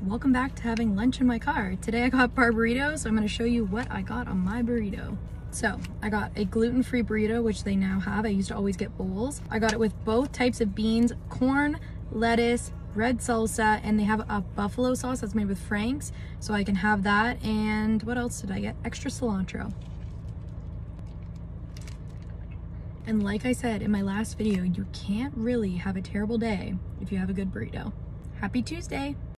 Welcome back to having lunch in my car. Today I got Barburrito, so I'm going to show you what I got on my burrito. So I got a gluten-free burrito, which they now have. I used to always get bowls. I got it with both types of beans, corn, lettuce, red salsa, and they have a buffalo sauce that's made with Frank's, so I can have that. And what else did I get? Extra cilantro. And like I said in my last video, you can't really have a terrible day if you have a good burrito. Happy Tuesday!